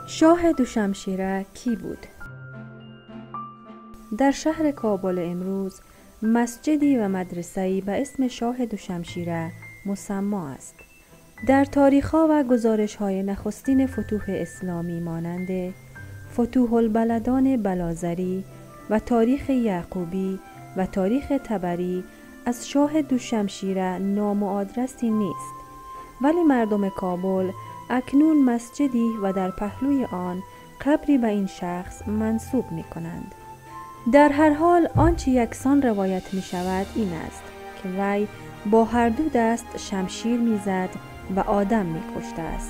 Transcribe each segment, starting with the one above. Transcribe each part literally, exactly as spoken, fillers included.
شاه دوشمشیره کی بود؟ در شهر کابل امروز مسجدی و مدرسه‌ای به اسم شاه دوشمشیره مسما است. در تاریخ‌ها و گزارش‌های نخستین فتوح اسلامی مانند فتوح البلدان بلازری و تاریخ یعقوبی و تاریخ طبری از شاه دوشمشیره نام و آدرسی نیست، ولی مردم کابل اکنون مسجدی و در پهلوی آن قبری به این شخص منسوب می کنند. در هر حال آنچه یکسان روایت می شود این است که وی با هر دو دست شمشیر می زد و آدم می کشته است.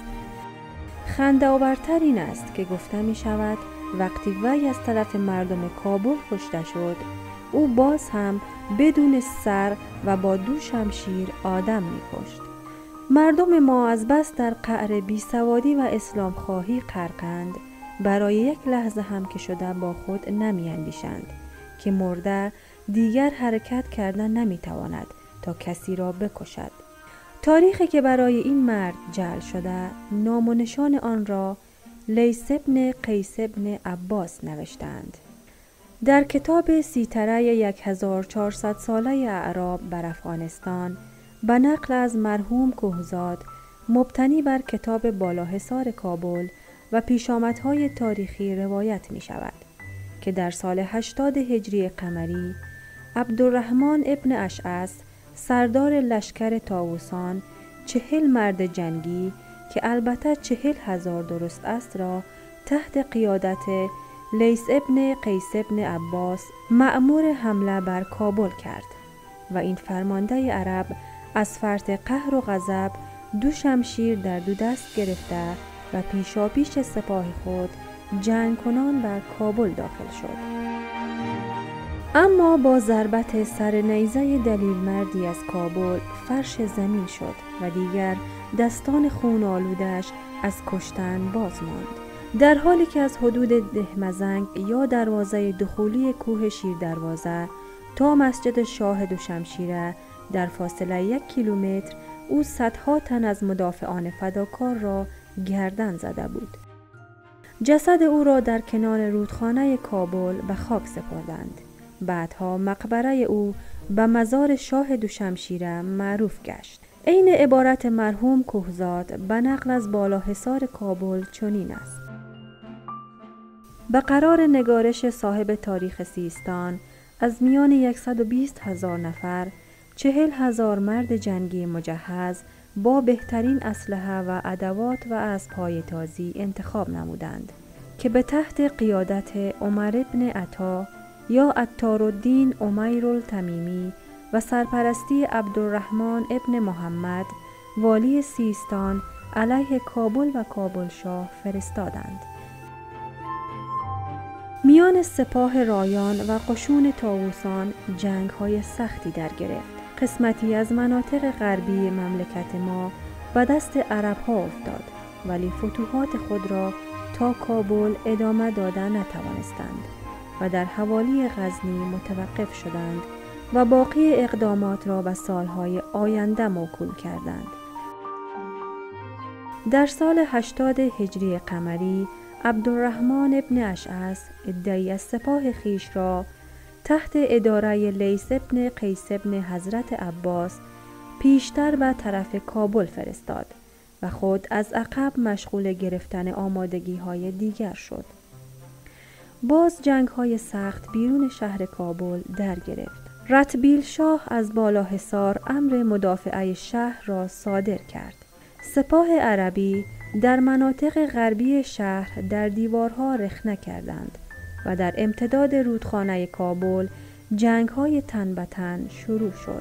خنده آورتر این است که گفته می شود وقتی وی از طرف مردم کابل کشته شد، او باز هم بدون سر و با دو شمشیر آدم می کشت. مردم ما از بس در قعر بیسوادی و اسلام خواهی غرقند، برای یک لحظه هم که شده با خود نمی اندیشند که مرده دیگر حرکت کردن نمی تواند تا کسی را بکشد. تاریخی که برای این مرد جعل شده نام و نشان آن را لیث ابن قیس ابن عباس نوشتند. در کتاب سیطره یک هزار و چهارصد ساله اعراب بر افغانستان به نقل از مرحوم کهزاد مبتنی بر کتاب بالاحصار کابل و پیشامدهای تاریخی روایت می شود که در سال هشتاد هجری قمری عبدالرحمن ابن اشعث سردار لشکر طاووسان چهل مرد جنگی که البته چهل هزار درست است را تحت قیادت لیث ابن قیس ابن عباس مأمور حمله بر کابل کرد و این فرمانده عرب از فرط قهر و غضب دو شمشیر در دو دست گرفته و پیشا پیش سپاه خود جنگ کنان بر کابل داخل شد. اما با ضربت سر نیزه دلیل مردی از کابل فرش زمین شد و دیگر دستان خون آلودش از کشتن باز ماند. در حالی که از حدود دهمزنگ یا دروازه دخولی کوه شیر دروازه تا مسجد شاه دوشمشیره در فاصله یک کیلومتر او صدها تن از مدافعان فداکار را گردن زده بود. جسد او را در کنار رودخانه کابل به خاک سپردند. بعدها مقبره او به مزار شاه دوشمشیره معروف گشت. عین عبارت مرحوم کهزاد به نقل از بالاحصار کابل چنین است: به قرار نگارش صاحب تاریخ سیستان از میان صد و بیست هزار نفر چهل هزار مرد جنگی مجهز با بهترین اسلحه و ادوات و اسب‌های تازی انتخاب نمودند که به تحت قیادت عمر ابن عطا یا عطارالدین امیرالتمیمی و سرپرستی عبدالرحمن ابن محمد والی سیستان علیه کابل و کابل شاه فرستادند. میان سپاه رایان و قشون طاووسان جنگ های سختی در گرفت. قسمتی از مناطق غربی مملکت ما به دست عرب ها افتاد، ولی فتوحات خود را تا کابل ادامه داده نتوانستند و در حوالی غزنی متوقف شدند و باقی اقدامات را به سالهای آینده موکول کردند. در سال هشتاد هجری قمری عبدالرحمن ابن اشعث عده‌ای از سپاه خیش را تحت اداره لیث ابن قیس ابن حضرت عباس پیشتر به طرف کابل فرستاد و خود از عقب مشغول گرفتن آمادگی های دیگر شد. باز جنگ های سخت بیرون شهر کابل در گرفت. رتبیل شاه از بالاحصار امر مدافعه شهر را صادر کرد. سپاه عربی در مناطق غربی شهر در دیوارها رخنه کردند و در امتداد رودخانه کابل جنگ های تن به تن شروع شد.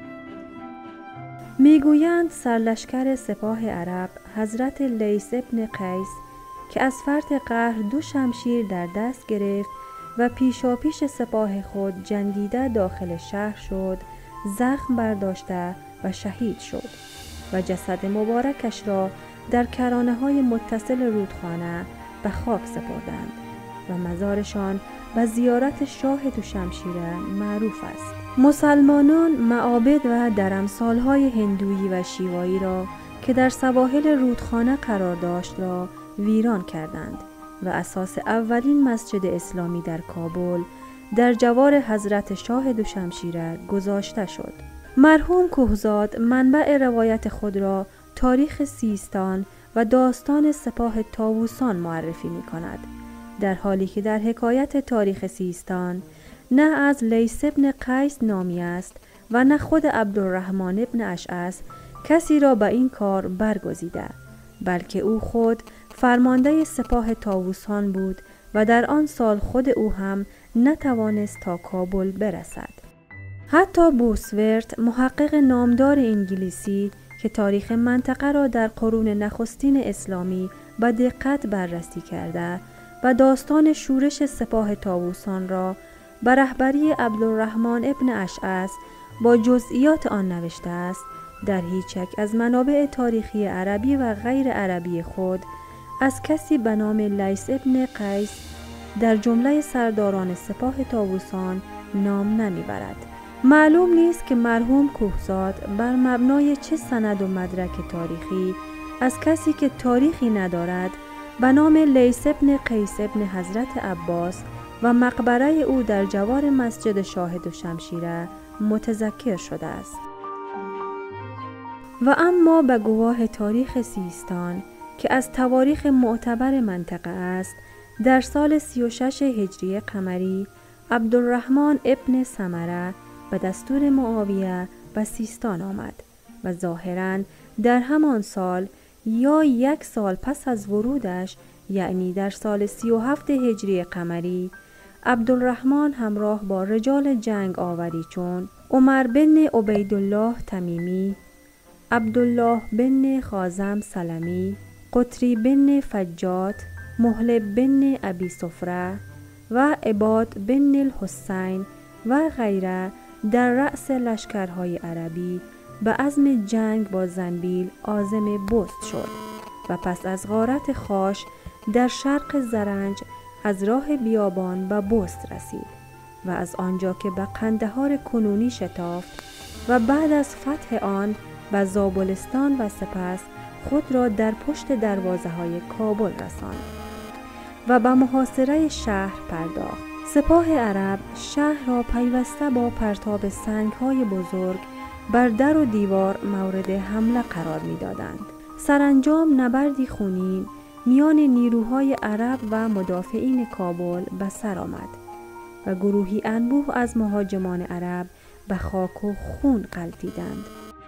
میگویند سرلشکر سپاه عرب حضرت لیث ابن قیس که از فرط قهر دو شمشیر در دست گرفت و پیشا پیش سپاه خود جنگیده داخل شهر شد، زخم برداشته و شهید شد و جسد مبارکش را در کرانه های متصل رودخانه به خاک سپردند و مزارشان به زیارت شاه دوشمشیره معروف است. مسلمانان معابد و درمسالهای هندویی و شیوایی را که در سواحل رودخانه قرار داشت را ویران کردند و اساس اولین مسجد اسلامی در کابل در جوار حضرت شاه دوشمشیره گذاشته شد. مرحوم کوهزاد منبع روایت خود را تاریخ سیستان و داستان سپاه طاووسان معرفی می کند، در حالی که در حکایت تاریخ سیستان نه از لیث ابن قیس نامی است و نه خود عبدالرحمن ابن اشعث کسی را به این کار برگزیده، بلکه او خود فرمانده سپاه طاووسان بود و در آن سال خود او هم نتوانست تا کابل برسد. حتی بوسورت، محقق نامدار انگلیسی که تاریخ منطقه را در قرون نخستین اسلامی با دقت بررسی کرده و داستان شورش سپاه طاووسان را به رهبری عبدالرحمن ابن اشعث با جزئیات آن نوشته است، در هیچ یک از منابع تاریخی عربی و غیر عربی خود از کسی به نام لیث ابن قیس در جمله سرداران سپاه طاووسان نام نمیبرد. معلوم نیست که مرحوم کوهزاد بر مبنای چه سند و مدرک تاریخی از کسی که تاریخی ندارد به نام لیث ابن قیس ابن حضرت عباس و مقبره او در جوار مسجد شاه دوشمشیره متذکر شده است. و اما به گواه تاریخ سیستان که از تواریخ معتبر منطقه است، در سال سی و شش هجری قمری عبدالرحمن ابن سمره به دستور معاویه به سیستان آمد و ظاهراً در همان سال یا یک سال پس از ورودش، یعنی در سال سی و هفت هجری قمری، عبدالرحمن همراه با رجال جنگ آوری چون عمر بن عبیدالله تمیمی، عبدالله بن خازم سلمی، قطری بن فجات، محلب بن ابی صفره و عباد بن الحسین و غیره در رأس لشکرهای عربی به عزم جنگ با زنبیل عازم بست شد و پس از غارت خاش در شرق زرنج از راه بیابان به بست رسید و از آنجا که به قندهار کنونی شتافت و بعد از فتح آن به زابلستان و سپس خود را در پشت دروازه های کابل رساند و به محاصره شهر پرداخت. سپاه عرب شهر را پیوسته با پرتاب سنگ‌های بزرگ بر در و دیوار مورد حمله قرار می‌دادند. سرانجام نبردی خونین میان نیروهای عرب و مدافعین کابل به سر آمد و گروهی انبوه از مهاجمان عرب به خاک و خون غلتیدند.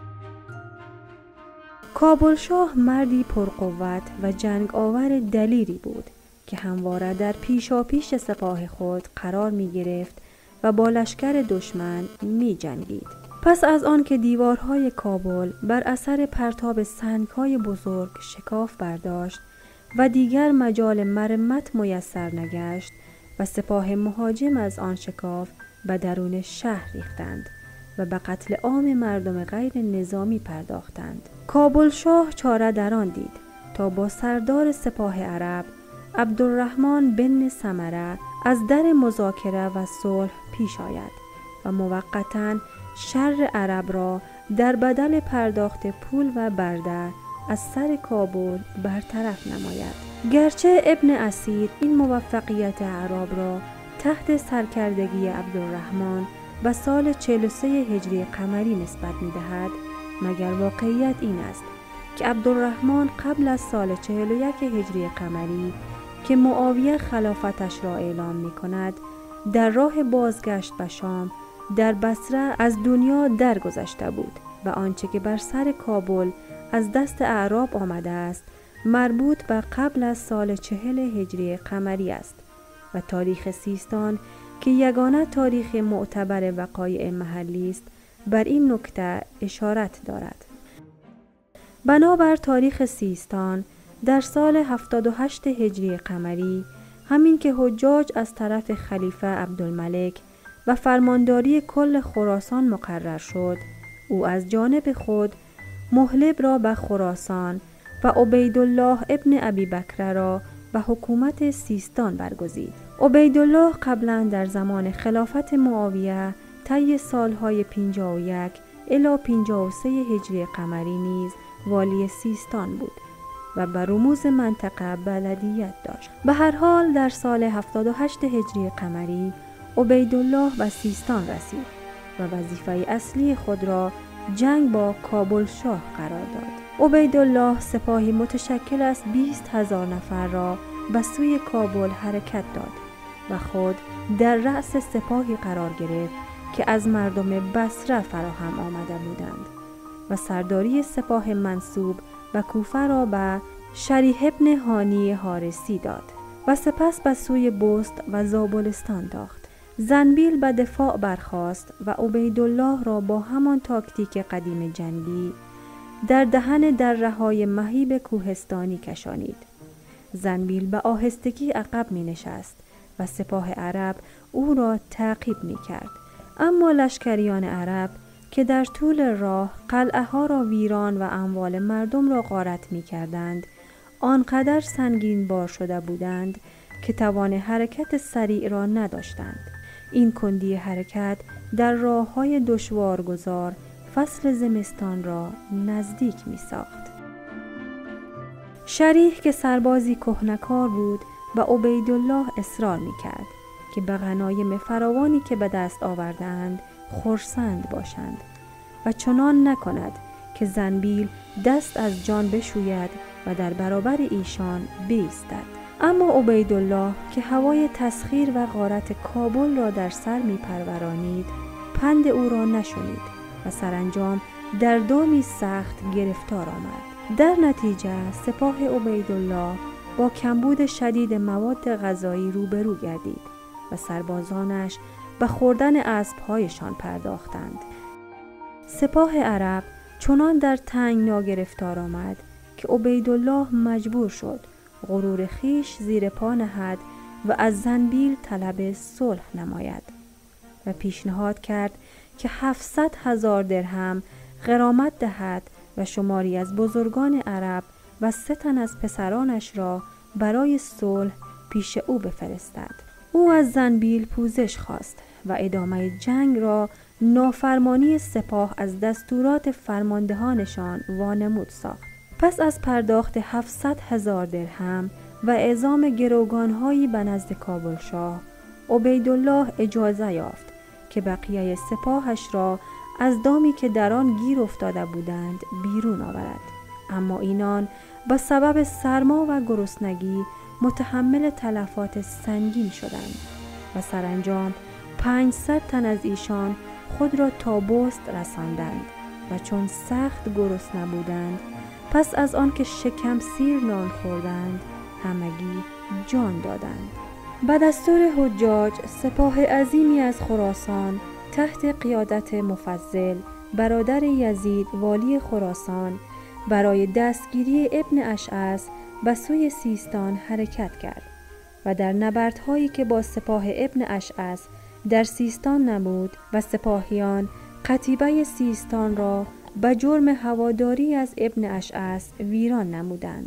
کابل شاه مردی پرقوت و جنگ آور دلیری بود که همواره در پیشاپیش سپاه خود قرار می گرفت و با لشکر دشمن می جنگید. پس از آن که دیوارهای کابل بر اثر پرتاب سنگهای بزرگ شکاف برداشت و دیگر مجال مرمت میسر نگشت و سپاه مهاجم از آن شکاف به درون شهر ریختند و به قتل عام مردم غیر نظامی پرداختند. کابل شاه چاره در آن دید تا با سردار سپاه عرب عبدالرحمن بن سمره از در مذاکره و صلح پیش آید و موقتاً شر عرب را در بدل پرداخت پول و برده از سر کابل برطرف نماید. گرچه ابن اسیر این موفقیت عرب را تحت سرکردگی عبدالرحمن به سال چهل و سه هجری قمری نسبت می دهد، مگر واقعیت این است که عبدالرحمن قبل از سال چهل و یک هجری قمری که معاویه خلافتش را اعلام می کند، در راه بازگشت به شام در بصره از دنیا درگذشته بود و آنچه که بر سر کابل از دست اعراب آمده است مربوط به قبل از سال چهل هجری قمری است و تاریخ سیستان که یگانه تاریخ معتبر وقایع محلی است بر این نکته اشارت دارد. بنابر تاریخ سیستان در سال هفتاد و هشت هجری قمری، همین که حجاج از طرف خلیفه عبدالملک و فرمانداری کل خراسان مقرر شد، او از جانب خود محلب را به خراسان و عبیدالله ابن ابی بکر را به حکومت سیستان برگزید. عبیدالله قبلا در زمان خلافت معاویه طی سالهای پنجاه و یک الی پنجاه و سه هجری قمری نیز والی سیستان بود و بر رموز منطقه بلدیت داشت. به هر حال در سال هفتاد و هشت هجری قمری عبیدالله به سیستان رسید و وظیفه اصلی خود را جنگ با کابل شاه قرار داد. عبیدالله سپاهی متشکل از بیست هزار نفر را به سوی کابل حرکت داد و خود در رأس سپاهی قرار گرفت که از مردم بصره فراهم آمده بودند و سرداری سپاه منصوب و کوفه را به شریح ابن هانی حارسی داد و سپس به سوی بست و زابلستان تاخت. زنبیل به دفاع برخاست و عبیدالله را با همان تاکتیک قدیم جنگی در دهن دره‌های مهیب کوهستانی کشانید. زنبیل به آهستگی عقب می نشست و سپاه عرب او را تعقیب می کرد. اما لشکریان عرب که در طول راه قلعه ها را ویران و اموال مردم را غارت می کردند، آنقدر سنگین بار شده بودند که توان حرکت سریع را نداشتند. این کندی حرکت در راه های دشوارگذار فصل زمستان را نزدیک می ساخت. شریح که سربازی کهنکار بود و عبیدالله اصرار می کرد که به غنایم فراوانی که به دست آوردند خرسند باشند و چنان نکند که زنبیل دست از جان بشوید و در برابر ایشان بایستد. اما عبیدالله که هوای تسخیر و غارت کابل را در سر می پرورانید پند او را نشنید و سرانجام در دامی سخت گرفتار آمد. در نتیجه سپاه عبیدالله با کمبود شدید مواد غذایی روبرو گردید و سربازانش به خوردن اسب‌هایشان پرداختند. سپاه عرب چنان در تنگنا گرفتار آمد که عبیدالله مجبور شد غرور خیش زیر پا نهد و از زنبیل طلب صلح نماید و پیشنهاد کرد که هفتصد هزار درهم غرامت دهد و شماری از بزرگان عرب و سه تن از پسرانش را برای صلح پیش او بفرستد. او از زنبیل پوزش خواست و ادامه جنگ را نافرمانی سپاه از دستورات فرماندهانشان وانمود ساخت. پس از پرداخت هفتصد هزار درهم و اعزام گروگانهایی به نزد کابل شاه، عبیدالله اجازه یافت که بقیه سپاهش را از دامی که در آن گیر افتاده بودند بیرون آورد. اما اینان با سبب سرما و گرسنگی متحمل تلفات سنگین شدند و سرانجام پانصد تن از ایشان خود را تا بست رساندند و چون سخت گرسنه بودند پس از آن که شکم سیر نان خوردند همگی جان دادند. به دستور حجاج سپاه عظیمی از خراسان تحت قیادت مفضل برادر یزید والی خراسان برای دستگیری ابن اشعث به سوی سیستان حرکت کرد و در نبردهایی که با سپاه ابن اشعث در سیستان نمود و سپاهیان قتیبه سیستان را به جرم هواداری از ابن اشعث ویران نمودند.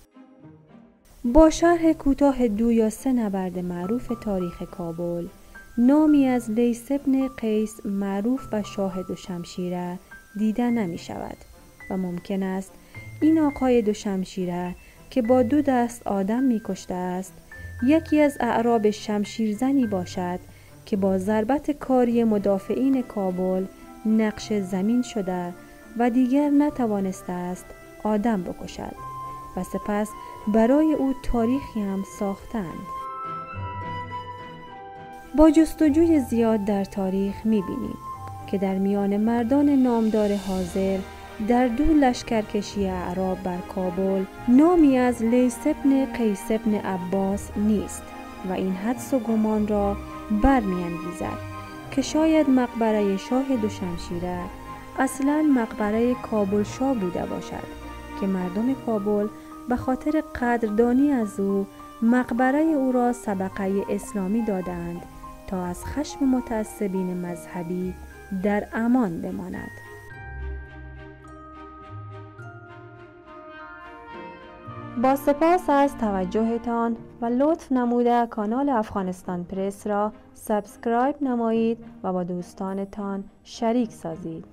با شرح کوتاه دو یا سه نبرد معروف تاریخ کابل، نامی از لیث ابن قیس معروف به شاه دوشمشیره دیده نمی شود و ممکن است این آقای دوشمشیره که با دو دست آدم می کشته است یکی از اعراب شمشیرزنی باشد که با ضربت کاری مدافعین کابل نقش زمین شده و دیگر نتوانسته است آدم بکشد و سپس برای او تاریخی هم ساختند. با جستجوی زیاد در تاریخ می‌بینیم که در میان مردان نامدار حاضر در دو لشکرکشی اعراب بر کابل نامی از لیث ابن قیس ابن عباس نیست و این حدس و گمان را برمی‌انگیزد که شاید مقبره شاه دوشمشیره اصلاً مقبره کابل شاه بوده باشد که مردم کابل به خاطر قدردانی از او مقبره او را صبغه اسلامی دادند تا از خشم متعصبین مذهبی در امان بماند. با سپاس از توجهتان و لطف نموده کانال افغانستان پرس را سابسکرایب نمایید و با دوستانتان شریک سازید.